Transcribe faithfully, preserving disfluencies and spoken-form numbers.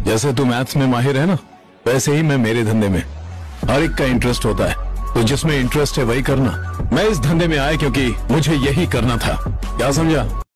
जैसे तू मैथ्स में माहिर है ना, वैसे ही मैं मेरे धंधे में। हर एक का इंटरेस्ट होता है, तो जिसमें इंटरेस्ट है वही करना। मैं इस धंधे में आया क्योंकि मुझे यही करना था। क्या समझा?